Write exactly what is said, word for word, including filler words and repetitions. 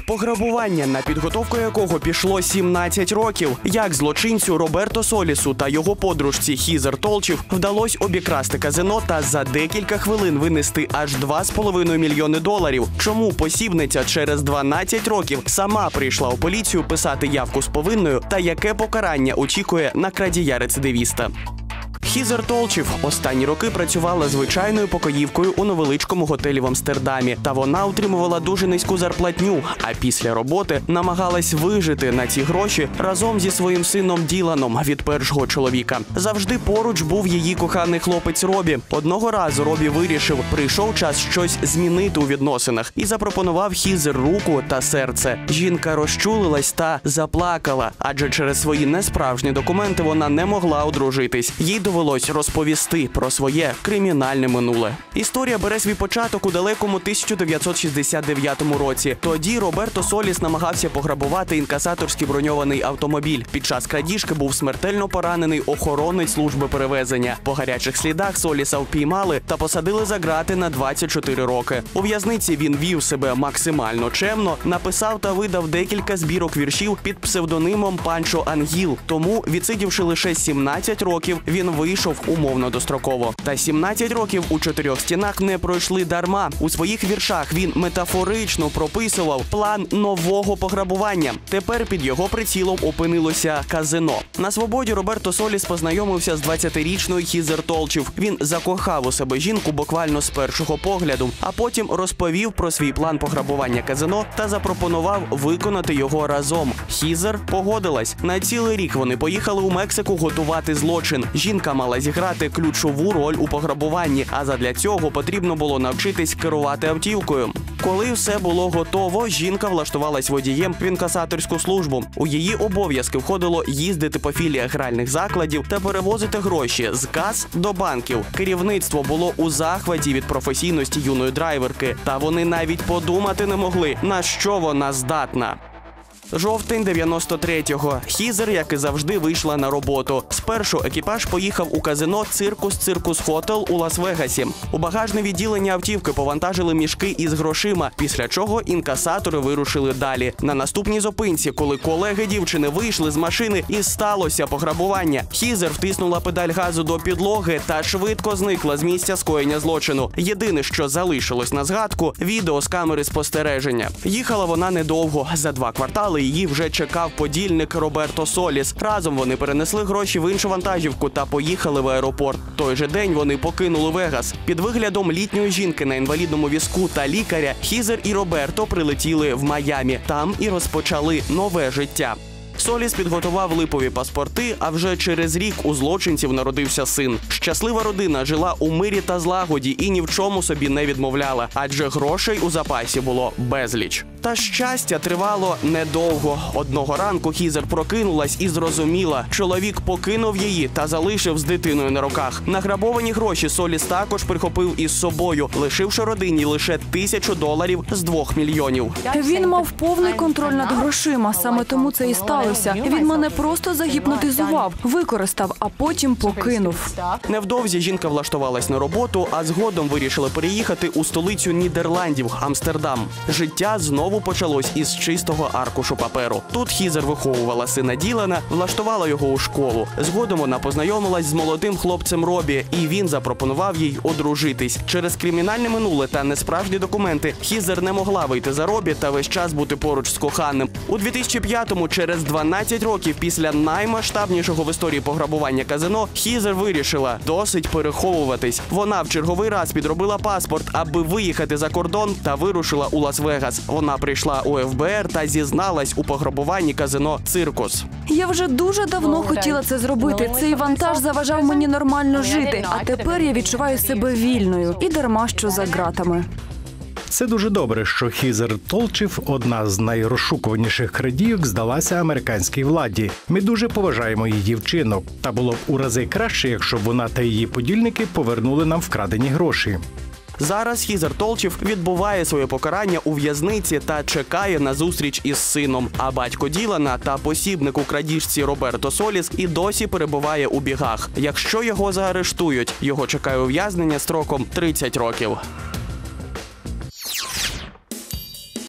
Пограбування, на підготовку якого пішло сімнадцять років. Як злочинцю Роберто Солісу та його подружці Хізер Толчів вдалося обікрасти казино та за декілька хвилин винести аж два з половиною мільйони доларів. Чому посібниця через дванадцять років сама прийшла у поліцію писати явку з повинною та яке покарання очікує на крадія-рецидивіста? Хізер Толчів останні роки працювала звичайною покоївкою у невеличкому готелі в Амстердамі. Та вона отримувала дуже низьку зарплатню, а після роботи намагалась вижити на ці гроші разом зі своїм сином Діланом від першого чоловіка. Завжди поруч був її коханий хлопець Робі. Одного разу Робі вирішив, прийшов час щось змінити у відносинах і запропонував Хізер руку та серце. Жінка розчулилась та заплакала, адже через свої несправжні документи вона не могла одружитись. Їй довелося розповісти про своє кримінальне минуле. Історія бере свій початок у далекому тисяча дев'ятсот шістдесят дев'ятому році. Тоді Роберто Соліс намагався пограбувати інкасаторський броньований автомобіль. Під час крадіжки був смертельно поранений охоронець служби перевезення. По гарячих слідах Соліса впіймали та посадили за ґрати на двадцять чотири роки. У в'язниці він вів себе максимально чемно, написав та видав декілька збірок віршів під псевдонимом Панчо Ангіл. Тому, відсидівши лише сімнадцять років, він вийшов умовно достроково. Та сімнадцять років у чотирьох стінах не пройшли дарма. У своїх віршах він метафорично прописував план нового пограбування. Тепер під його прицілом опинилося казино. На свободі Роберто Соліс познайомився з двадцятирічною Хізер Толчів. Він закохав у себе жінку буквально з першого погляду, а потім розповів про свій план пограбування казино та запропонував виконати його разом. Хізер погодилась. На цілий рік вони поїхали у Мексику готувати злочин. Жінка мала зіграти ключову роль у пограбуванні, а задля цього потрібно було навчитись керувати автівкою. Коли все було готово, жінка влаштувалась водієм в інкасаторську службу. У її обов'язки входило їздити по філіях гральних закладів та перевозити гроші з кас до банків. Керівництво було у захваті від професійності юної драйверки, та вони навіть подумати не могли, на що вона здатна. Жовтень дев'яносто третього. Хізер, як і завжди, вийшла на роботу. Спершу екіпаж поїхав у казино «Циркус Циркус Хотел» у Лас-Вегасі. У багажне відділення автівки повантажили мішки із грошима, після чого інкасатори вирушили далі. На наступній зупинці, коли колеги дівчини вийшли з машини, і сталося пограбування. Хізер втиснула педаль газу до підлоги та швидко зникла з місця скоєння злочину. Єдине, що залишилось на згадку – відео з камери спостереження. Їхала вона недовго. За два квартали її вже чекав подільник Роберто Соліс. Разом вони перенесли гроші в іншу вантажівку та поїхали в аеропорт. Той же день вони покинули Вегас. Під виглядом літньої жінки на інвалідному візку та лікаря Хізер і Роберто прилетіли в Майамі. Там і розпочали нове життя. Соліс підготував липові паспорти, а вже через рік у злочинців народився син. Щаслива родина жила у мирі та злагоді і ні в чому собі не відмовляла, адже грошей у запасі було безліч. Та щастя тривало недовго. Одного ранку Хізер прокинулась і зрозуміла, чоловік покинув її та залишив з дитиною на руках. Награбовані гроші Соліс також прихопив із собою, лишивши родині лише тисячу доларів з двох мільйонів. Він мав повний контроль над грошима, саме тому це і сталося. Він мене просто загіпнотизував, використав, а потім покинув. Невдовзі жінка влаштувалась на роботу, а згодом вирішила переїхати у столицю Нідерландів – Амстердам. Життя знову почалось із чистого аркушу паперу. Тут Хізер виховувала сина Ділана, влаштувала його у школу. Згодом вона познайомилась з молодим хлопцем Робі, і він запропонував їй одружитись. Через кримінальне минуле та несправжні документи Хізер не могла вийти за Робі та весь час бути поруч з коханим. У дві тисячі п'ятому, через дванадцять років після наймасштабнішого в історії пограбування казино, Хізер вирішила досить переховуватись. Вона в черговий раз підробила паспорт, аби виїхати за кордон, та вирушила у Лас-Вегас. Вона прийшла у еф бе ер та зізналась у пограбуванні казино «Циркус». Я вже дуже давно хотіла це зробити. Цей вантаж заважав мені нормально жити, а тепер я відчуваю себе вільною. І дарма, що за ґратами. Це дуже добре, що Хізер Толчів, одна з найрозшукуваніших крадійок, здалася американській владі. Ми дуже поважаємо її вчинок. Та було б у рази краще, якщо б вона та її подільники повернули нам вкрадені гроші. Зараз Хізер Толчів відбуває своє покарання у в'язниці та чекає на зустріч із сином. А батько Ділана та посібник у крадіжці Роберто Соліс і досі перебуває у бігах. Якщо його заарештують, його чекає ув'язнення строком тридцять років.